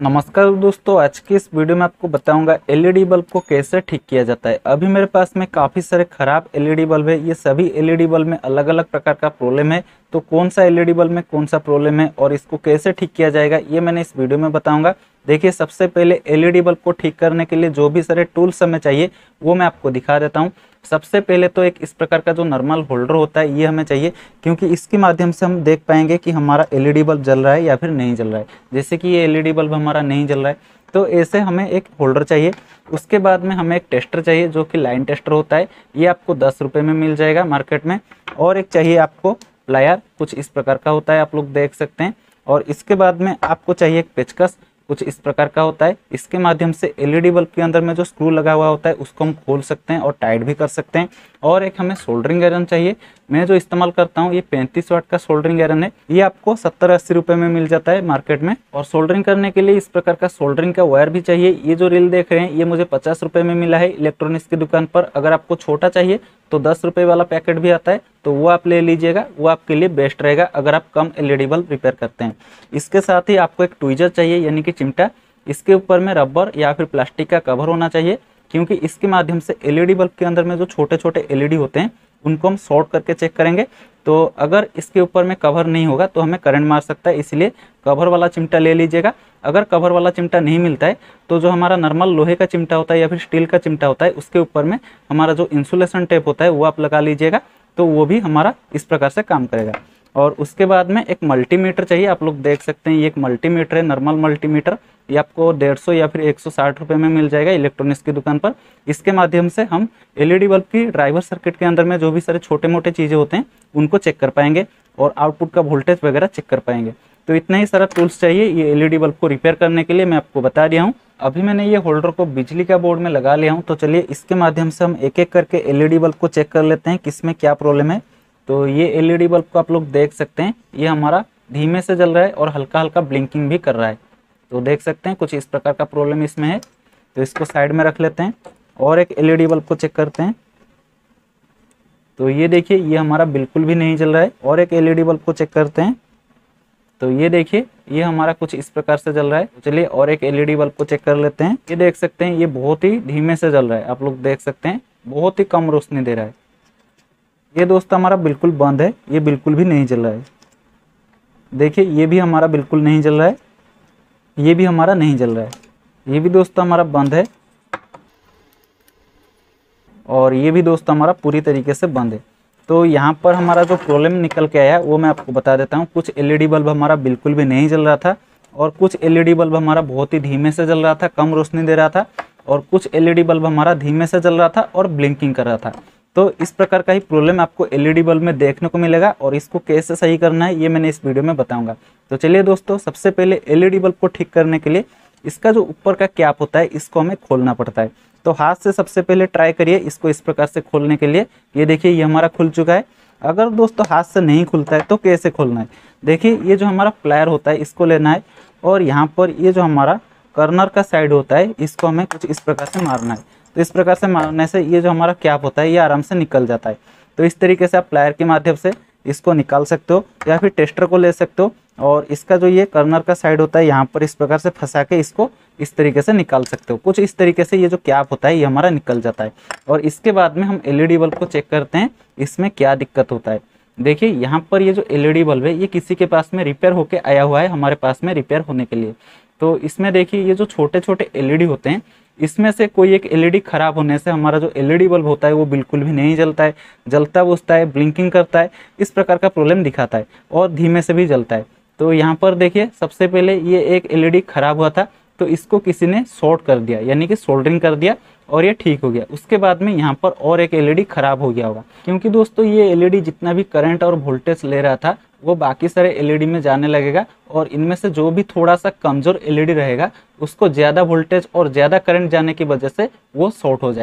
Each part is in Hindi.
नमस्कार दोस्तों, आज की इस वीडियो में आपको बताऊंगा एलईडी बल्ब को कैसे ठीक किया जाता है। अभी मेरे पास में काफ़ी सारे खराब एलईडी बल्ब है। ये सभी एलईडी बल्ब में अलग अलग प्रकार का प्रॉब्लम है। तो कौन सा एलईडी बल्ब में कौन सा प्रॉब्लम है और इसको कैसे ठीक किया जाएगा, ये मैंने इस वीडियो में बताऊंगा। देखिए, सबसे पहले एलईडी बल्ब को ठीक करने के लिए जो भी सारे टूल्स हमें चाहिए वो मैं आपको दिखा देता हूँ। सबसे पहले तो एक इस प्रकार का जो नॉर्मल होल्डर होता है ये हमें चाहिए, क्योंकि इसके माध्यम से हम देख पाएंगे कि हमारा एलईडी बल्ब जल रहा है या फिर नहीं जल रहा है। जैसे कि ये एलईडी बल्ब हमारा नहीं जल रहा है, तो ऐसे हमें एक होल्डर चाहिए। उसके बाद में हमें एक टेस्टर चाहिए जो कि लाइन टेस्टर होता है। ये आपको 10 रुपये में मिल जाएगा मार्केट में। और एक चाहिए आपको प्लायर, कुछ इस प्रकार का होता है, आप लोग देख सकते हैं। और इसके बाद में आपको चाहिए एक पेचकस, कुछ इस प्रकार का होता है। इसके माध्यम से एलईडी बल्ब के अंदर में जो स्क्रू लगा हुआ होता है उसको हम खोल सकते हैं और टाइट भी कर सकते हैं। और एक हमें सोल्डरिंग आयरन चाहिए। मैं जो इस्तेमाल करता हूँ ये 35 वाट का सोल्डरिंग आयरन है। ये आपको 70-80 रुपये में मिल जाता है मार्केट में। और सोल्डरिंग करने के लिए इस प्रकार का सोल्डरिंग का वायर भी चाहिए। ये जो रील देख रहे हैं ये मुझे 50 रुपये में मिला है इलेक्ट्रॉनिक्स की दुकान पर। अगर आपको छोटा चाहिए तो 10 रुपये वाला पैकेट भी आता है, तो वो आप ले लीजिएगा, वो आपके लिए बेस्ट रहेगा अगर आप कम एलईडी बल्ब रिपेयर करते हैं। इसके साथ ही आपको एक ट्वीजर चाहिए, यानी कि चिमटा। इसके ऊपर में रबर या फिर प्लास्टिक का कवर होना चाहिए, क्योंकि इसके माध्यम से एलईडी बल्ब के अंदर में जो छोटे छोटे एलईडी होते हैं उनको हम शॉर्ट करके चेक करेंगे। तो अगर इसके ऊपर में कवर नहीं होगा तो हमें करंट मार सकता है, इसलिए कवर वाला चिमटा ले लीजिएगा। अगर कवर वाला चिमटा नहीं मिलता है तो जो हमारा नॉर्मल लोहे का चिमटा होता है या फिर स्टील का चिमटा होता है उसके ऊपर में हमारा जो इंसुलेशन टेप होता है वो आप लगा लीजिएगा, तो वो भी हमारा इस प्रकार से काम करेगा। और उसके बाद में एक मल्टीमीटर चाहिए। आप लोग देख सकते हैं ये एक मल्टीमीटर है, नॉर्मल मल्टीमीटर। ये आपको 150 या फिर 160 रुपये में मिल जाएगा इलेक्ट्रॉनिक्स की दुकान पर। इसके माध्यम से हम एलईडी बल्ब की ड्राइवर सर्किट के अंदर में जो भी सारे छोटे मोटे चीज़ें होते हैं उनको चेक कर पाएंगे और आउटपुट का वोल्टेज वगैरह चेक कर पाएंगे। तो इतना ही सारा टूल्स चाहिए ये एलईडी बल्ब को रिपेयर करने के लिए, मैं आपको बता दिया हूँ। अभी मैंने ये होल्डर को बिजली का बोर्ड में लगा लिया हूँ। तो चलिए इसके माध्यम से हम एक एक करके एलईडी बल्ब को चेक कर लेते हैं किसमें क्या प्रॉब्लम है। तो ये एलईडी बल्ब को आप लोग देख सकते हैं, ये हमारा धीमे से जल रहा है और हल्का हल्का ब्लिंकिंग भी कर रहा है। तो देख सकते हैं कुछ इस प्रकार का प्रॉब्लम इसमें है। तो इसको साइड में रख लेते हैं और एक एलईडी बल्ब को चेक करते हैं। तो ये देखिए ये हमारा बिल्कुल भी नहीं जल रहा है। और एक एलईडी बल्ब को चेक करते हैं। तो ये देखिए ये हमारा कुछ इस प्रकार से जल रहा है। चलिए और एक एलईडी बल्ब को चेक कर लेते हैं। ये देख सकते हैं ये बहुत ही धीमे से जल रहा है, आप लोग देख सकते हैं बहुत ही कम रोशनी दे रहा है। ये दोस्त हमारा बिल्कुल बंद है, ये बिल्कुल भी नहीं जल रहा है। देखिए ये भी हमारा बिल्कुल नहीं जल रहा है, ये भी हमारा नहीं जल रहा है। ये भी दोस्तों हमारा बंद है और ये भी दोस्तों हमारा पूरी तरीके से बंद है। तो यहाँ पर हमारा जो प्रॉब्लम निकल के आया वो मैं आपको बता देता हूँ। कुछ एलईडी बल्ब हमारा बिल्कुल भी नहीं जल रहा था और कुछ एलईडी बल्ब हमारा बहुत ही धीमे से जल रहा था, कम रोशनी दे रहा था। और कुछ एलईडी बल्ब हमारा धीमे से जल रहा था और ब्लिंकिंग कर रहा था। तो इस प्रकार का ही प्रॉब्लम आपको एलईडी बल्ब में देखने को मिलेगा और इसको कैसे सही करना है ये मैंने इस वीडियो में बताऊंगा। तो चलिए दोस्तों, सबसे पहले एलईडी बल्ब को ठीक करने के लिए इसका जो ऊपर का कैप होता है इसको हमें खोलना पड़ता है। तो हाथ से सबसे पहले ट्राई करिए इसको इस प्रकार से खोलने के लिए। ये देखिए ये हमारा खुल चुका है। अगर दोस्तों हाथ से नहीं खुलता है तो कैसे खोलना है, देखिए ये जो हमारा प्लायर होता है इसको लेना है और यहाँ पर ये जो हमारा कर्नर का साइड होता है इसको हमें कुछ इस प्रकार से मारना है। तो इस प्रकार से मारने से ये जो हमारा कैप होता है ये आराम से निकल जाता है। तो इस तरीके से आप प्लायर के माध्यम से इसको निकाल सकते हो या फिर टेस्टर को ले सकते हो। और इसका जो ये कर्नर का साइड होता है यहाँ पर इस प्रकार से फंसा के इसको इस तरीके से निकाल सकते हो। कुछ इस तरीके से ये जो कैप होता है ये हमारा निकल जाता है। और इसके बाद में हम एलईडी बल्ब को चेक करते हैं इसमें क्या दिक्कत होता है। देखिए यहाँ पर ये जो एलईडी बल्ब है ये किसी के पास में रिपेयर होके आया हुआ है हमारे पास में रिपेयर होने के लिए। तो इसमें देखिए ये जो छोटे छोटे एलईडी होते हैं इसमें से कोई एक एलईडी खराब होने से हमारा जो एलईडी बल्ब होता है वो बिल्कुल भी नहीं जलता है, जलता बुझता है, ब्लिंकिंग करता है, इस प्रकार का प्रॉब्लम दिखाता है और धीमे से भी जलता है। तो यहाँ पर देखिए सबसे पहले ये एक एलईडी खराब हुआ था तो इसको किसी ने शॉर्ट कर दिया, यानी कि सोल्डरिंग कर दिया और ये ठीक हो गया। उसके बाद में यहाँ पर और एक एलईडी खराब हो गया होगा, क्योंकि दोस्तों ये एलईडी जितना भी करंट और वोल्टेज ले रहा था वो बाकी सारे एलईडी में जाने लगेगा और इनमें से जो भी थोड़ा सा कमजोर एलईडी रहेगा उसको ज़्यादा वोल्टेज और ज़्यादा करंट जाने की वजह से वो शॉर्ट हो जाएगा।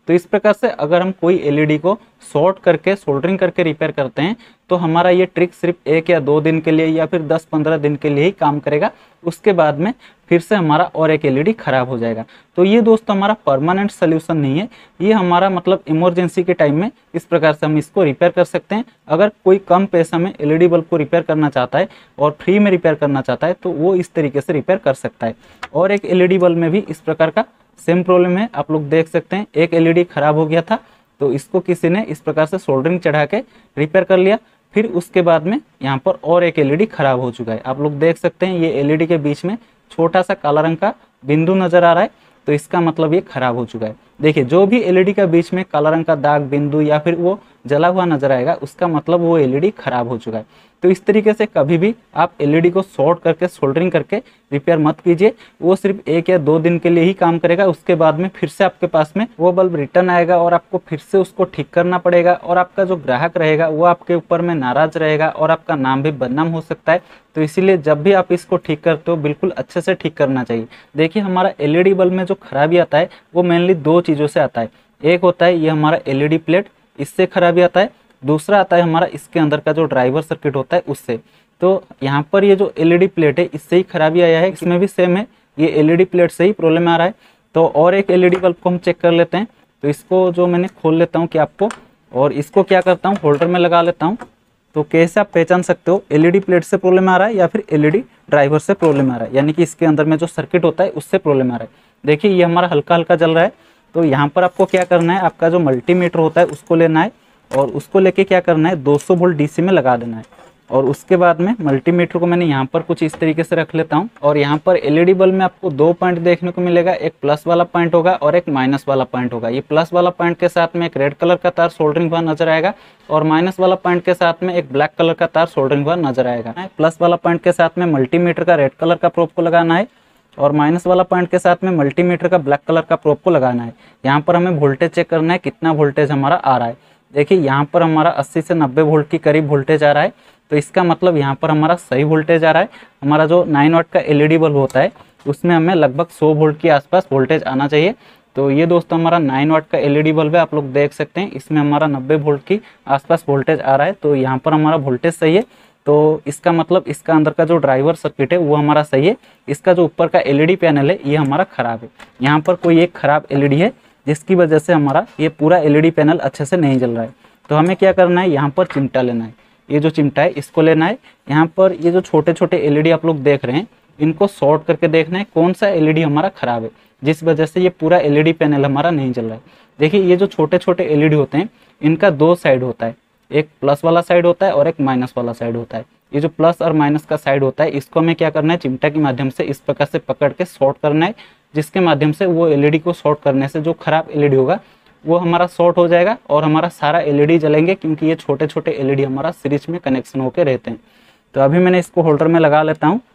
तो इस प्रकार से अगर हम कोई एलईडी को शॉर्ट करके सोल्डरिंग करके रिपेयर करते हैं तो हमारा ये ट्रिक सिर्फ 1 या 2 दिन के लिए या फिर 10-15 दिन के लिए ही काम करेगा। उसके बाद में फिर से हमारा और एक एलईडी खराब हो जाएगा। तो ये दोस्तों हमारा परमानेंट सोल्यूशन नहीं है, ये हमारा मतलब इमरजेंसी के टाइम में इस प्रकार से हम इसको रिपेयर कर सकते हैं। अगर कोई कम पैसा में एलईडी बल्ब को रिपेयर करना चाहता है और फ्री में रिपेयर करना चाहता है तो वो इस तरीके से रिपेयर कर सकता है। और एक एलईडी बल्ब में भी इस प्रकार का सेम प्रॉब्लम है, आप लोग देख सकते हैं। एक एलईडी खराब हो गया था तो इसको किसी ने इस प्रकार से सोल्डरिंग चढ़ा के रिपेयर कर लिया, फिर उसके बाद में यहाँ पर और एक एलईडी खराब हो चुका है। आप लोग देख सकते हैं ये एलईडी के बीच में छोटा सा काला रंग का बिंदु नजर आ रहा है, तो इसका मतलब ये खराब हो चुका है। देखिए जो भी एलईडी का बीच में काला रंग का दाग बिंदु या फिर वो जला हुआ नजर आएगा उसका मतलब वो एलईडी खराब हो चुका है। तो इस तरीके से कभी भी आप एलईडी को शॉर्ट करके सोल्डरिंग करके रिपेयर मत कीजिए, वो सिर्फ 1 या 2 दिन के लिए ही काम करेगा। उसके बाद में फिर से आपके पास में वो बल्ब रिटर्न आएगा और आपको फिर से उसको ठीक करना पड़ेगा और आपका जो ग्राहक रहेगा वो आपके ऊपर में नाराज रहेगा और आपका नाम भी बदनाम हो सकता है। तो इसीलिए जब भी आप इसको ठीक करते हो बिल्कुल अच्छे से ठीक करना चाहिए। देखिए हमारा एलईडी बल्ब में जो खराबी आता है वो मेनली 2 चीज़ों से आता है। एक होता है ये हमारा एलईडी प्लेट, इससे खराबी आता है। दूसरा आता है हमारा इसके अंदर का जो ड्राइवर सर्किट होता है उससे। तो यहाँ पर ये जो एलईडी प्लेट है इससे ही खराबी आया है, इसमें भी सेम है, ये एलईडी प्लेट से ही प्रॉब्लम आ रहा है। तो और एक एलईडी बल्ब को हम चेक कर लेते हैं। तो इसको जो मैंने खोल लेता हूँ कि आपको, और इसको क्या करता हूँ होल्डर में लगा लेता हूँ। तो कैसे आप पहचान सकते हो एलईडी प्लेट से प्रॉब्लम आ रहा है या फिर एलईडी ड्राइवर से प्रॉब्लम आ रहा है, यानी कि इसके अंदर में जो सर्किट होता है उससे प्रॉब्लम आ रहा है। देखिए ये हमारा हल्का हल्का जल रहा है। तो यहाँ पर आपको क्या करना है, आपका जो मल्टीमीटर होता है उसको लेना है और उसको लेके क्या करना है 200 वोल्ट डीसी में लगा देना है। और उसके बाद में मल्टीमीटर को मैंने यहाँ पर कुछ इस तरीके से रख लेता हूँ। और यहाँ पर एलईडी बल्ब में आपको 2 पॉइंट देखने को मिलेगा, एक प्लस वाला पॉइंट होगा और एक माइनस वाला पॉइंट होगा। ये प्लस वाला पॉइंट के साथ में एक रेड कलर का तार सोल्डरिंग हुआ नजर आएगा और माइनस वाला पॉइंट के साथ में एक ब्लैक कलर का तार सोल्डरिंग हुआ नजर आएगा। प्लस वाला पॉइंट के साथ में मल्टीमीटर का रेड कलर का प्रोब को लगाना है और माइनस वाला पॉइंट के साथ में मल्टीमीटर का ब्लैक कलर का प्रोब को लगाना है। यहाँ पर हमें वोल्टेज चेक करना है कितना वोल्टेज हमारा आ रहा है। देखिए यहाँ पर हमारा 80 से 90 वोल्ट की करीब वोल्टेज आ रहा है, तो इसका मतलब यहाँ पर हमारा सही वोल्टेज आ रहा है। हमारा जो 9 वाट का एलईडी बल्ब होता है उसमें हमें लगभग 100 वोल्ट के आसपास वोल्टेज आना चाहिए। तो ये दोस्तों हमारा 9 वाट का एलईडी बल्ब है, आप लोग देख सकते हैं इसमें हमारा 90 वोल्ट की आसपास वोल्टेज आ रहा है। तो यहाँ पर हमारा वोल्टेज सही है, तो इसका मतलब इसका अंदर का जो ड्राइवर सर्किट है वो हमारा सही है। इसका जो ऊपर का एलईडी पैनल है ये हमारा खराब है। यहाँ पर कोई एक खराब एलईडी है जिसकी वजह से हमारा ये पूरा एलईडी पैनल अच्छे से नहीं जल रहा है। तो हमें क्या करना है, यहाँ पर चिमटा लेना है, ये जो चिमटा है इसको लेना है। यहाँ पर ये जो छोटे छोटे एलईडी आप लोग देख रहे हैं इनको शॉर्ट करके देखना है कौन सा एलईडी हमारा खराब है जिस वजह से ये पूरा एलईडी पैनल हमारा नहीं जल रहा है। देखिए ये जो छोटे छोटे एलईडी होते हैं इनका 2 साइड होता है, एक प्लस वाला साइड होता है और एक माइनस वाला साइड होता है। ये जो प्लस और माइनस का साइड होता है इसको हमें क्या करना है, चिमटा के माध्यम से इस प्रकार से पकड़ के शॉर्ट करना है, जिसके माध्यम से वो एलईडी को शॉर्ट करने से जो खराब एलईडी होगा वो हमारा शॉर्ट हो जाएगा और हमारा सारा एलईडी जलेंगे, क्योंकि ये छोटे छोटे एलईडी हमारा सीरीज में कनेक्शन होके रहते हैं। तो अभी मैंने इसको होल्डर में लगा लेता हूँ।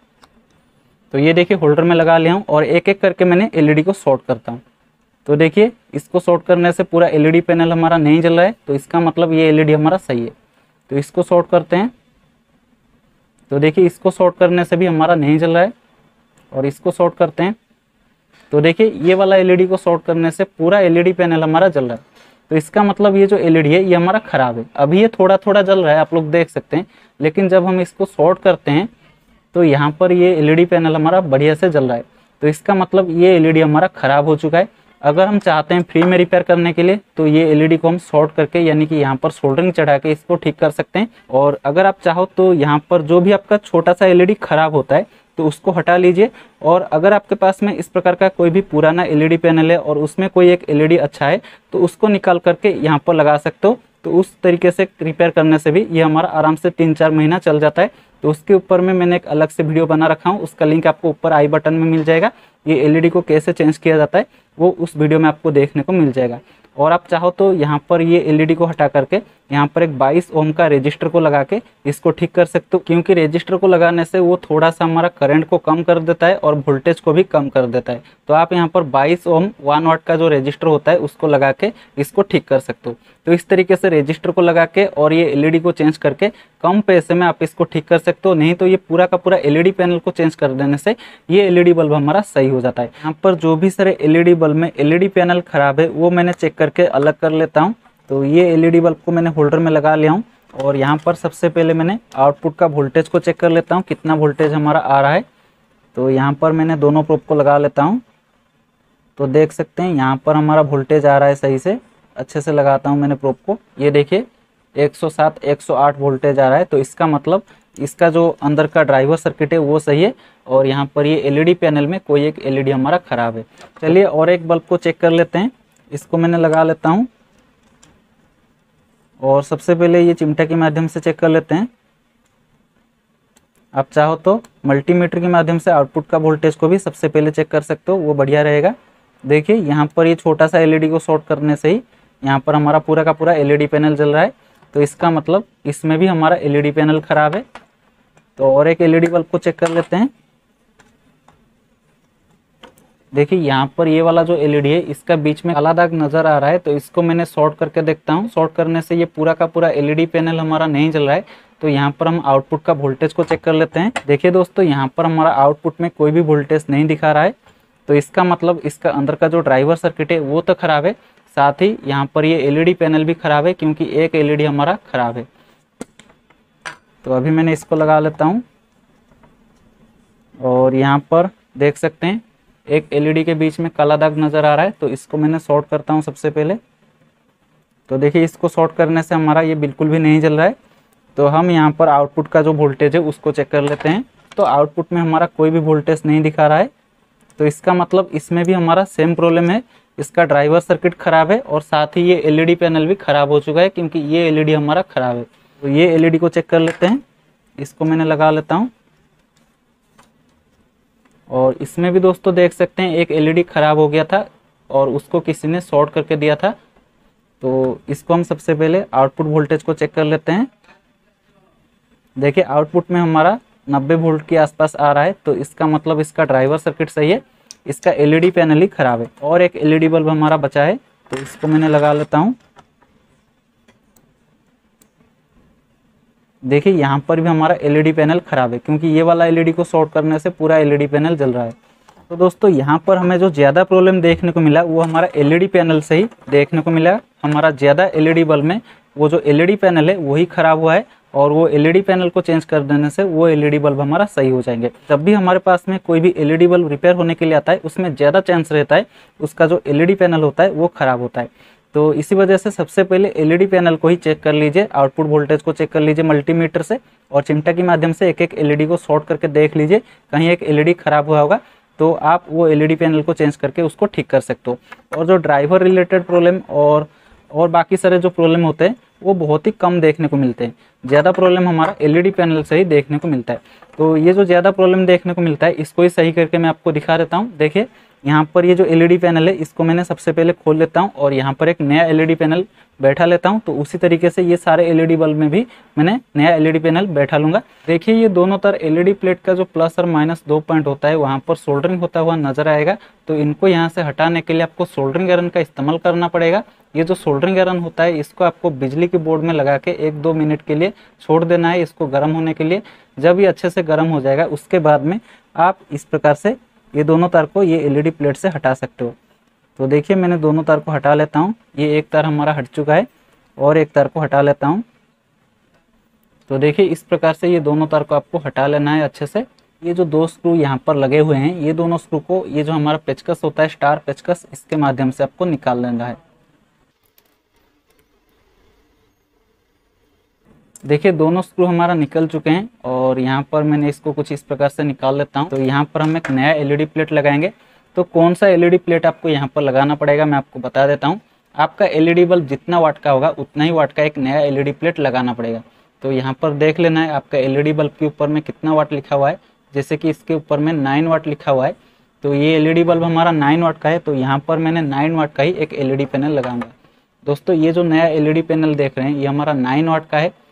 तो ये देखिए होल्डर में लगा लिया हूँ और एक एक करके मैंने एलईडी को शॉर्ट करता हूँ। तो देखिए इसको शॉर्ट करने से पूरा एलईडी पैनल हमारा नहीं जल रहा है, तो इसका मतलब ये एलईडी हमारा सही है। तो इसको शॉर्ट करते हैं। तो देखिए इसको शॉर्ट करने से भी हमारा नहीं जल रहा है और इसको शॉर्ट करते हैं। तो देखिए ये वाला एलईडी को शॉर्ट करने से पूरा एलईडी पैनल हमारा जल रहा है। तो इसका मतलब ये जो एलईडी है ये हमारा खराब है। अभी ये थोड़ा थोड़ा जल रहा है, आप लोग देख सकते हैं, लेकिन जब हम इसको शॉर्ट करते हैं तो यहाँ पर ये एलईडी पैनल हमारा बढ़िया से जल रहा है। तो इसका मतलब ये एलईडी हमारा खराब हो चुका है। अगर हम चाहते हैं फ्री में रिपेयर करने के लिए तो ये एलईडी को हम शॉर्ट करके यानी कि यहाँ पर सोल्डरिंग चढ़ा के इसको ठीक कर सकते हैं। और अगर आप चाहो तो यहाँ पर जो भी आपका छोटा सा एलईडी खराब होता है तो उसको हटा लीजिए। और अगर आपके पास में इस प्रकार का कोई भी पुराना एलईडी पैनल है और उसमें कोई एक एलईडी अच्छा है तो उसको निकाल करके यहाँ पर लगा सकते हो। तो उस तरीके से रिपेयर करने से भी ये हमारा आराम से 3-4 महीना चल जाता है। तो उसके ऊपर में मैंने एक अलग से वीडियो बना रखा हूँ, उसका लिंक आपको ऊपर आई बटन में मिल जाएगा। ये एलईडी को कैसे चेंज किया जाता है वो उस वीडियो में आपको देखने को मिल जाएगा। और आप चाहो तो यहाँ पर ये एलईडी को हटा करके यहाँ पर एक 22 ओम का रेजिस्टर को लगा के इसको ठीक कर सकते हो, क्योंकि रेजिस्टर को लगाने से वो थोड़ा सा हमारा करंट को कम कर देता है और वोल्टेज को भी कम कर देता है। तो आप यहाँ पर 22 ओम 1 वाट का जो रेजिस्टर होता है उसको लगा के इसको ठीक कर सकते हो। तो इस तरीके से रेजिस्टर को लगा के और ये एलईडी को चेंज करके कम पैसे में आप इसको ठीक कर सकते हो। नहीं तो ये पूरा का पूरा एलईडी पैनल को चेंज कर देने से ये एलईडी बल्ब हमारा सही हो जाता है। यहाँ पर जो भी सारे एलईडी बल्ब में एलईडी पैनल खराब है वो मैंने चेक करके अलग कर लेता हूँ। तो ये एलईडी बल्ब को मैंने होल्डर में लगा लिया हूँ और यहाँ पर सबसे पहले मैंने आउटपुट का वोल्टेज को चेक कर लेता हूँ कितना वोल्टेज हमारा आ रहा है। तो यहाँ पर मैंने दोनों प्रोब को लगा लेता हूँ। तो देख सकते हैं यहाँ पर हमारा वोल्टेज आ रहा है सही से, अच्छे से लगाता हूँ मैंने प्रोब को। ये देखिए 107 108 वोल्टेज आ रहा है। तो इसका मतलब इसका जो अंदर का ड्राइवर सर्किट है वो सही है और यहाँ पर ये एलईडी पैनल में कोई एक एलईडी हमारा खराब है। चलिए और एक बल्ब को चेक कर लेते हैं। इसको मैंने लगा लेता हूँ और सबसे पहले ये चिमटा के माध्यम से चेक कर लेते हैं। आप चाहो तो मल्टीमीटर के माध्यम से आउटपुट का वोल्टेज को भी सबसे पहले चेक कर सकते हो, वो बढ़िया रहेगा। देखिए यहाँ पर ये छोटा सा एलईडी को शॉर्ट करने से ही यहाँ पर हमारा पूरा का पूरा एलईडी पैनल जल रहा है। तो इसका मतलब इसमें भी हमारा एलईडी पैनल खराब है। तो और एक एलईडी बल्ब को चेक कर लेते हैं। देखिए यहाँ पर ये वाला जो एलईडी है इसका बीच में काला दाग नजर आ रहा है। तो इसको मैंने शॉर्ट करके देखता हूँ। शॉर्ट करने से ये पूरा का पूरा एलईडी पैनल हमारा नहीं जल रहा है। तो यहाँ पर हम आउटपुट का वोल्टेज को चेक कर लेते हैं। देखिए दोस्तों यहाँ पर हमारा आउटपुट में कोई भी वोल्टेज नहीं दिखा रहा है। तो इसका मतलब इसका अंदर का जो ड्राइवर सर्किट है वो तो खराब है, साथ ही यहाँ पर ये एलईडी पैनल भी खराब है क्योंकि एक एलईडी हमारा खराब है। तो अभी मैंने इसको लगा लेता हूँ और यहाँ पर देख सकते हैं एक एलईडी के बीच में काला दाग नजर आ रहा है। तो इसको मैंने शॉर्ट करता हूँ सबसे पहले। तो देखिए इसको शॉर्ट करने से हमारा ये बिल्कुल भी नहीं जल रहा है। तो हम यहाँ पर आउटपुट का जो वोल्टेज है उसको चेक कर लेते हैं। तो आउटपुट में हमारा कोई भी वोल्टेज नहीं दिखा रहा है। तो इसका मतलब इसमें भी हमारा सेम प्रॉब्लम है, इसका ड्राइवर सर्किट खराब है और साथ ही ये एलईडी पैनल भी खराब हो चुका है क्योंकि ये एलईडी हमारा खराब है। तो ये एलईडी को चेक कर लेते हैं। इसको मैंने लगा लेता हूँ और इसमें भी दोस्तों देख सकते हैं एक एलईडी खराब हो गया था और उसको किसी ने शॉर्ट करके दिया था। तो इसको हम सबसे पहले आउटपुट वोल्टेज को चेक कर लेते हैं। देखिए आउटपुट में हमारा 90 वोल्ट के आसपास आ रहा है। तो इसका मतलब इसका ड्राइवर सर्किट सही है, इसका एलईडी पैनल ही खराब है। और एक एलईडी बल्ब हमारा बचा है तो इसको मैंने लगा लेता हूँ। देखिए यहाँ पर भी हमारा एलईडी पैनल खराब है क्योंकि ये वाला एलईडी को शॉर्ट करने से पूरा एलईडी पैनल जल रहा है। तो दोस्तों यहाँ पर हमें जो ज़्यादा प्रॉब्लम देखने को मिला वो हमारा एलईडी पैनल से ही देखने को मिला। हमारा ज़्यादा एलईडी बल्ब में वो जो एलईडी पैनल है वही खराब हुआ है और वो एलईडी पैनल को चेंज कर देने से वो एलईडी बल्ब हमारा सही हो जाएंगे। जब भी हमारे पास में कोई भी एलईडी बल्ब रिपेयर होने के लिए आता है उसमें ज़्यादा चांस रहता है उसका जो एलईडी पैनल होता है वो खराब होता है। तो इसी वजह से सबसे पहले एलईडी पैनल को ही चेक कर लीजिए, आउटपुट वोल्टेज को चेक कर लीजिए मल्टीमीटर से और चिमटा के माध्यम से एक एक एलईडी को शॉर्ट करके देख लीजिए, कहीं एक एलईडी खराब हुआ होगा तो आप वो एलईडी पैनल को चेंज करके उसको ठीक कर सकते हो। और जो ड्राइवर रिलेटेड प्रॉब्लम और बाकी सारे जो प्रॉब्लम होते हैं वो बहुत ही कम देखने को मिलते हैं। ज़्यादा प्रॉब्लम हमारा एलईडी पैनल से ही देखने को मिलता है। तो ये जो ज़्यादा प्रॉब्लम देखने को मिलता है इसको ही सही करके मैं आपको दिखा देता हूँ। देखिए यहाँ पर ये जो एलईडी पैनल है इसको मैंने सबसे पहले खोल लेता हूँ और यहाँ पर एक नया एलईडी पैनल बैठा लेता हूँ। तो उसी तरीके से ये सारे एलईडी बल्ब में भी मैंने नया एलईडी पैनल बैठा लूँगा। देखिए ये दोनों तरफ एलईडी प्लेट का जो प्लस और माइनस 2 पॉइंट होता है वहाँ पर सोल्डरिंग होता हुआ नजर आएगा। तो इनको यहाँ से हटाने के लिए आपको सोल्डरिंग आयरन का इस्तेमाल करना पड़ेगा। ये जो सोल्डरिंग आयरन होता है इसको आपको बिजली के बोर्ड में लगा के 1-2 मिनट के लिए छोड़ देना है इसको गर्म होने के लिए। जब ये अच्छे से गर्म हो जाएगा उसके बाद में आप इस प्रकार से ये दोनों तार को ये एलईडी प्लेट से हटा सकते हो। तो देखिए मैंने दोनों तार को हटा लेता हूँ। ये एक तार हमारा हट चुका है और एक तार को हटा लेता हूँ। तो देखिए इस प्रकार से ये दोनों तार को आपको हटा लेना है अच्छे से। ये जो 2 स्क्रू यहाँ पर लगे हुए हैं ये दोनों स्क्रू को ये जो हमारा पेचकस होता है स्टार पेचकस इसके माध्यम से आपको निकाल लेना है। देखिए दोनों स्क्रू हमारा निकल चुके हैं और यहाँ पर मैंने इसको कुछ इस प्रकार से निकाल लेता हूँ। तो यहाँ पर हम एक नया एलईडी प्लेट लगाएंगे। तो कौन सा एलईडी प्लेट आपको यहाँ पर लगाना पड़ेगा मैं आपको बता देता हूँ। आपका एलईडी बल्ब जितना वाट का होगा उतना ही वाट का एक नया एलईडी प्लेट लगाना पड़ेगा। तो यहाँ पर देख लेना है आपका एलईडी बल्ब के ऊपर में कितना वाट लिखा हुआ है। जैसे कि इसके ऊपर में 9 वाट लिखा हुआ है। तो ये एलईडी बल्ब हमारा 9 वाट का है। तो यहाँ पर मैंने 9 वाट का ही एक एलईडी पैनल लगाऊंगा। दोस्तों ये जो नया एलईडी पैनल देख रहे हैं ये हमारा 9 वाट का है।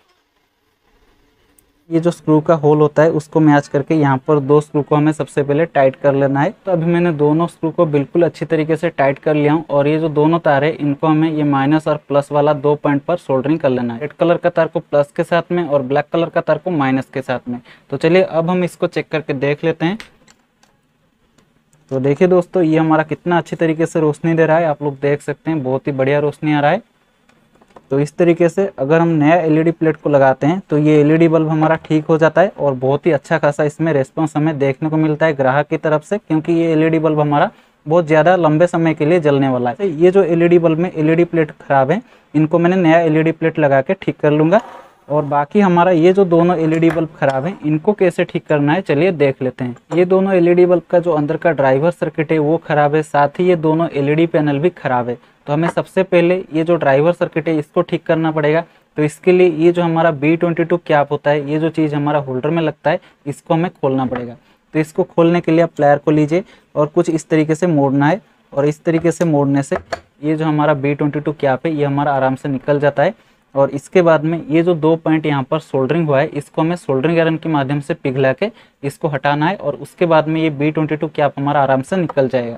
ये जो स्क्रू का होल होता है उसको मैच करके यहाँ पर 2 स्क्रू को हमें सबसे पहले टाइट कर लेना है। तो अभी मैंने दोनों स्क्रू को बिल्कुल अच्छी तरीके से टाइट कर लिया हूँ और ये जो दोनों तार है इनको हमें ये माइनस और प्लस वाला 2 पॉइंट पर सोल्डरिंग कर लेना है। रेड कलर का तार को प्लस के साथ में और ब्लैक कलर का तार को माइनस के साथ में। तो चलिए अब हम इसको चेक करके देख लेते हैं। तो देखिए दोस्तों, ये हमारा कितना अच्छी तरीके से रोशनी दे रहा है, आप लोग देख सकते हैं, बहुत ही बढ़िया रोशनी आ रहा है। तो इस तरीके से अगर हम नया एलईडी प्लेट को लगाते हैं तो ये एलईडी बल्ब हमारा ठीक हो जाता है और बहुत ही अच्छा खासा इसमें रेस्पॉन्स हमें देखने को मिलता है ग्राहक की तरफ से, क्योंकि ये एलईडी बल्ब हमारा बहुत ज़्यादा लंबे समय के लिए जलने वाला है। ये जो एलईडी बल्ब में एलईडी प्लेट खराब है, इनको मैंने नया एलईडी प्लेट लगा के ठीक कर लूँगा। और बाकी हमारा ये जो दोनों एलईडी बल्ब खराब हैं, इनको कैसे ठीक करना है चलिए देख लेते हैं। ये दोनों एलईडी बल्ब का जो अंदर का ड्राइवर सर्किट है वो खराब है, साथ ही ये दोनों एलईडी पैनल भी खराब है। तो हमें सबसे पहले ये जो ड्राइवर सर्किट है इसको ठीक करना पड़ेगा। तो इसके लिए ये जो हमारा B22 कैप होता है, ये जो चीज़ हमारा होल्डर में लगता है, इसको हमें खोलना पड़ेगा। तो इसको खोलने के लिए आप प्लायर को लीजिए और कुछ इस तरीके से मोड़ना है, और इस तरीके से मोड़ने से ये जो हमारा B22 कैप है ये हमारा आराम से निकल जाता है। और इसके बाद में ये जो 2 पॉइंट यहाँ पर सोल्डरिंग हुआ है, इसको हमें सोल्डरिंग आयरन के माध्यम से पिघला के इसको हटाना है, और उसके बाद में ये B22 कैप हमारा आराम से निकल जाएगा।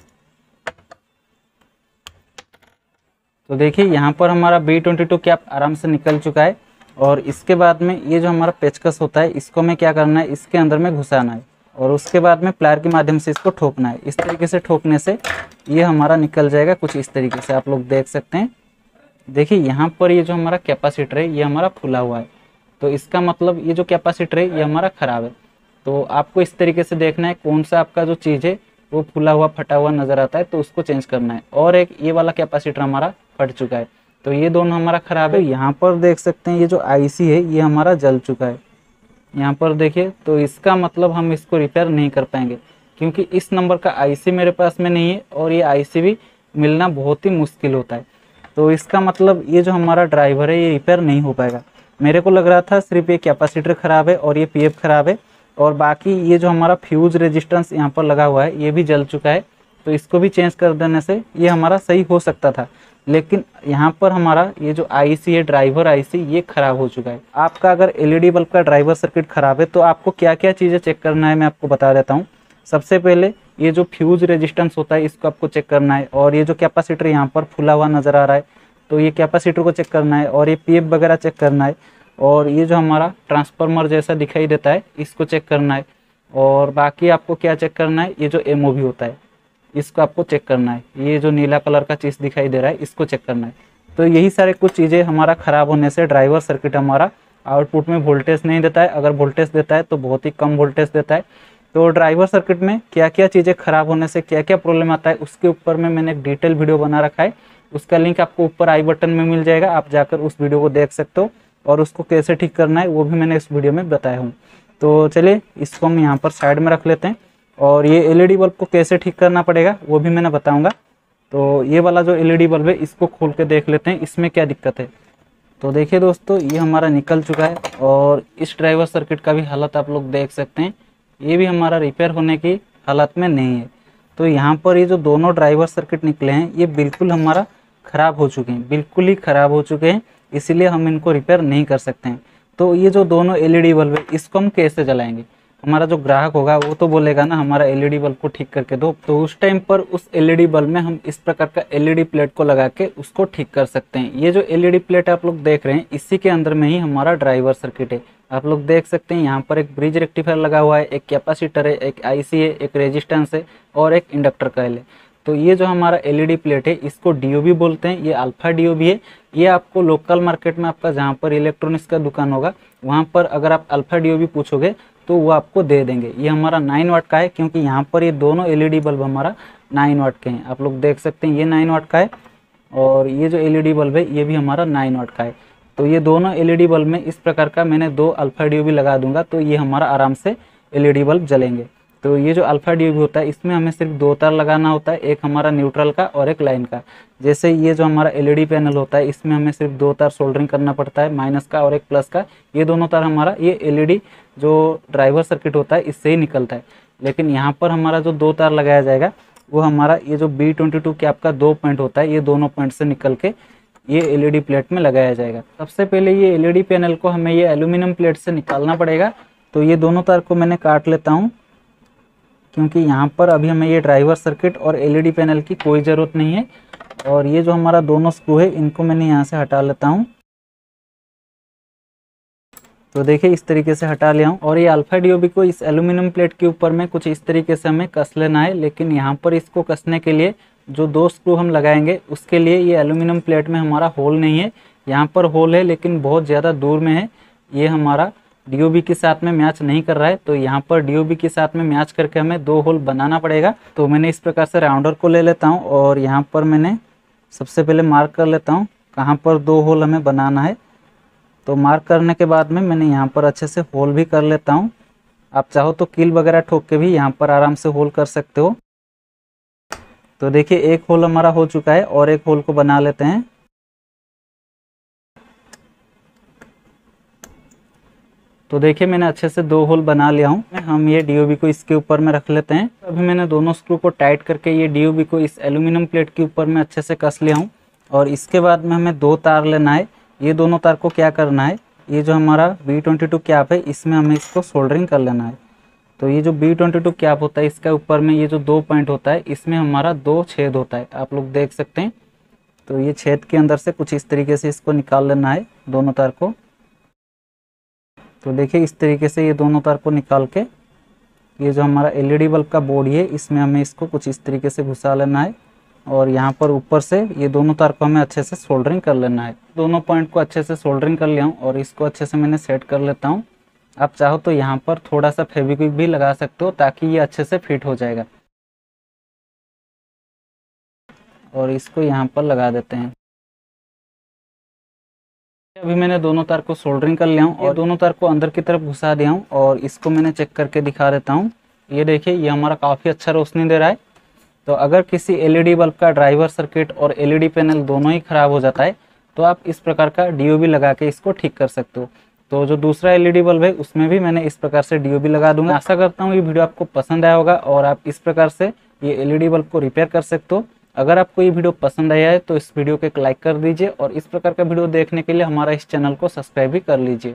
तो देखिए यहाँ पर हमारा B22 कैप आराम से निकल चुका है। और इसके बाद में ये जो हमारा पेचकस होता है, इसको हमें क्या करना है, इसके अंदर में घुसाना है, और उसके बाद में प्लायर के माध्यम से इसको ठोकना है। इस तरीके से ठोकने से ये हमारा निकल जाएगा कुछ इस तरीके से, आप लोग देख सकते हैं। देखिए यहाँ पर ये जो हमारा कैपेसिटर है ये हमारा फूला हुआ है, तो इसका मतलब ये जो कैपेसिटर है ये हमारा ख़राब है। तो आपको इस तरीके से देखना है कौन सा आपका जो चीज़ है वो फूला हुआ फटा हुआ नज़र आता है, तो उसको चेंज करना है। और एक ये वाला कैपेसिटर हमारा फट चुका है, तो ये दोनों हमारा ख़राब है। यहाँ पर देख सकते हैं ये जो आईसी है ये हमारा जल चुका है, यहाँ पर देखिए। तो इसका मतलब हम इसको रिपेयर नहीं कर पाएंगे, क्योंकि इस नंबर का आईसी मेरे पास में नहीं है, और ये आईसी भी मिलना बहुत ही मुश्किल होता है। तो इसका मतलब ये जो हमारा ड्राइवर है ये रिपेयर नहीं हो पाएगा। मेरे को लग रहा था सिर्फ ये कैपेसिटर ख़राब है और ये पीएफ ख़राब है, और बाकी ये जो हमारा फ्यूज रेजिस्टेंस यहाँ पर लगा हुआ है ये भी जल चुका है। तो इसको भी चेंज कर देने से ये हमारा सही हो सकता था, लेकिन यहाँ पर हमारा ये जो आईसी है, ड्राइवर आईसी, ये ख़राब हो चुका है। आपका अगर एलईडी बल्ब का ड्राइवर सर्किट ख़राब है तो आपको क्या क्या चीज़ें चेक करना है मैं आपको बता देता हूँ। सबसे पहले ये जो फ्यूज रेजिस्टेंस होता है इसको आपको चेक करना है, और ये जो कैपेसिटर यहाँ पर फुला हुआ नज़र आ रहा है तो ये कैपेसिटर को चेक करना है, और ये पीएफ वगैरह चेक करना है, और ये जो हमारा ट्रांसफार्मर जैसा दिखाई देता है इसको चेक करना है। और बाकी आपको क्या चेक करना है, ये जो एमओवी होता है इसको आपको चेक करना है, ये जो नीला कलर का चीज़ दिखाई दे रहा है इसको चेक करना है। तो यही सारे कुछ चीज़ें हमारा ख़राब होने से ड्राइवर सर्किट हमारा आउटपुट में वोल्टेज नहीं देता है, अगर वोल्टेज देता है तो बहुत ही कम वोल्टेज देता है। तो ड्राइवर सर्किट में क्या क्या चीज़ें ख़राब होने से क्या क्या प्रॉब्लम आता है उसके ऊपर में मैंने एक डिटेल वीडियो बना रखा है, उसका लिंक आपको ऊपर आई बटन में मिल जाएगा, आप जाकर उस वीडियो को देख सकते हो, और उसको कैसे ठीक करना है वो भी मैंने इस वीडियो में बताया हूँ। तो चलिए इसको हम यहाँ पर साइड में रख लेते हैं, और ये एलईडी बल्ब को कैसे ठीक करना पड़ेगा वो भी मैंने बताऊँगा। तो ये वाला जो एलईडी बल्ब है इसको खोल के देख लेते हैं इसमें क्या दिक्कत है। तो देखिए दोस्तों, ये हमारा निकल चुका है, और इस ड्राइवर सर्किट का भी हालत आप लोग देख सकते हैं, ये भी हमारा रिपेयर होने की हालत में नहीं है। तो यहाँ पर ये जो दोनों ड्राइवर सर्किट निकले हैं ये बिल्कुल हमारा ख़राब हो चुके हैं, बिल्कुल ही ख़राब हो चुके हैं, इसीलिए हम इनको रिपेयर नहीं कर सकते हैं। तो ये जो दोनों एलईडी बल्ब है इसको हम कैसे जलाएंगे, हमारा जो ग्राहक होगा वो तो बोलेगा ना हमारा एलईडी बल्ब को ठीक करके दो। तो उस टाइम पर उस एलईडी बल्ब में हम इस प्रकार का एलईडी प्लेट को लगा के उसको ठीक कर सकते हैं। ये जो एलईडी प्लेट आप लोग देख रहे हैं इसी के अंदर में ही हमारा ड्राइवर सर्किट है। आप लोग देख सकते हैं यहाँ पर एक ब्रिज रेक्टिफायर लगा हुआ है, एक कैपेसिटर है, एक आईसी है, एक रेजिस्टेंस है, और एक इंडक्टर कॉइल है। तो ये जो हमारा एलईडी प्लेट है इसको डीओबी बोलते हैं, ये अल्फा डीओबी है। ये आपको लोकल मार्केट में आपका जहाँ पर इलेक्ट्रॉनिक्स का दुकान होगा वहाँ पर अगर आप अल्फा डीओबी पूछोगे तो वो आपको दे देंगे। ये हमारा 9 वाट का है, क्योंकि यहाँ पर ये दोनों एलईडी बल्ब हमारा 9 वाट के हैं। आप लोग देख सकते हैं ये 9 वाट का है, और ये जो एलईडी बल्ब है ये भी हमारा 9 वाट का है। तो ये दोनों एलईडी बल्ब में इस प्रकार का मैंने 2 अल्फा डीओबी लगा दूंगा तो ये हमारा आराम से एलईडी बल्ब जलेंगे। तो ये जो अल्फा डीओबी होता है इसमें हमें सिर्फ 2 तार लगाना होता है, एक हमारा न्यूट्रल का और एक लाइन का। जैसे ये जो हमारा एलईडी पैनल होता है इसमें हमें सिर्फ 2 तार सोल्डरिंग करना पड़ता है, माइनस का और एक प्लस का। ये दोनों तार हमारा ये एलईडी जो ड्राइवर सर्किट होता है इससे ही निकलता है। लेकिन यहाँ पर हमारा जो 2 तार लगाया जाएगा वो हमारा ये जो B22 कैप का 2 पॉइंट होता है, ये दोनों पॉइंट से निकल के ये एलईडी प्लेट में लगाया जाएगा। सबसे पहले ये एलईडी पैनल को हमें ये एल्यूमिनियम प्लेट से निकालना पड़ेगा। तो ये दोनों तार को मैंने काट लेता हूँ, क्योंकि यहाँ पर अभी हमें ये ड्राइवर सर्किट और एलईडी पैनल की कोई ज़रूरत नहीं है। और ये जो हमारा दोनों स्क्रू है इनको मैंने यहाँ से हटा लेता हूँ। तो देखिए इस तरीके से हटा लिया हूँ। और ये अल्फा डीओबी को इस एल्यूमिनियम प्लेट के ऊपर में कुछ इस तरीके से हमें कस लेना है। लेकिन यहाँ पर इसको कसने के लिए जो 2 स्क्रू हम लगाएंगे उसके लिए ये एल्यूमिनियम प्लेट में हमारा होल नहीं है। यहाँ पर होल है लेकिन बहुत ज़्यादा दूर में है, ये हमारा डीओबी के साथ में मैच नहीं कर रहा है। तो यहाँ पर डीओबी के साथ में मैच करके हमें 2 होल बनाना पड़ेगा। तो मैंने इस प्रकार से राउंडर को ले लेता हूँ और यहाँ पर मैंने सबसे पहले मार्क कर लेता हूँ कहाँ पर 2 होल हमें बनाना है। तो मार्क करने के बाद में मैंने यहाँ पर अच्छे से होल भी कर लेता हूँ। आप चाहो तो कील वगैरह ठोक के भी यहाँ पर आराम से होल कर सकते हो। तो देखिए एक होल हमारा हो चुका है और एक होल को बना लेते हैं। तो देखिए मैंने अच्छे से 2 होल बना लिया हूँ। हम ये डीओबी को इसके ऊपर में रख लेते हैं। अभी मैंने दोनों स्क्रू को टाइट करके ये डीओबी को इस एल्यूमिनियम प्लेट के ऊपर में अच्छे से कस लिया हूँ। और इसके बाद में हमें 2 तार लेना है। ये दोनों तार को क्या करना है, ये जो हमारा B22 कैप है इसमें हमें इसको सोल्डरिंग कर लेना है। तो ये जो B22 कैप होता है इसका ऊपर में ये जो 2 पॉइंट होता है इसमें हमारा 2 छेद होता है, आप लोग देख सकते हैं। तो ये छेद के अंदर से कुछ इस तरीके से इसको निकाल लेना है दोनों तार को। तो देखिए इस तरीके से ये दोनों तार को निकाल के ये जो हमारा एलईडी बल्ब का बॉडी है इसमें हमें इसको कुछ इस तरीके से घुसा लेना है। और यहाँ पर ऊपर से ये दोनों तार को हमें अच्छे से सोल्डरिंग कर लेना है। दोनों पॉइंट को अच्छे से सोल्डरिंग कर लिया हूँ और इसको अच्छे से मैंने सेट कर लेता हूँ। आप चाहो तो यहाँ पर थोड़ा सा फेविक्विक भी लगा सकते हो ताकि ये अच्छे से फिट हो जाएगा। और इसको यहाँ पर लगा देते हैं। अभी मैंने दोनों तार को सोल्डरिंग कर लिया हूँ और दोनों तार को अंदर की तरफ घुसा दिया हूँ और इसको मैंने चेक करके दिखा देता हूँ। ये देखिए ये हमारा काफ़ी अच्छा रोशनी दे रहा है। तो अगर किसी एलईडी बल्ब का ड्राइवर सर्किट और एलईडी पैनल दोनों ही खराब हो जाता है तो आप इस प्रकार का डीओबी लगा के इसको ठीक कर सकते हो। तो जो दूसरा एलईडी बल्ब है उसमें भी मैंने इस प्रकार से डीओबी लगा दूंगा। आशा करता हूँ ये वीडियो आपको पसंद आया होगा और आप इस प्रकार से ये एलईडी बल्ब को रिपेयर कर सकते हो। अगर आपको ये वीडियो पसंद आया है तो इस वीडियो को एक लाइक कर दीजिए और इस प्रकार का वीडियो देखने के लिए हमारा इस चैनल को सब्सक्राइब भी कर लीजिए।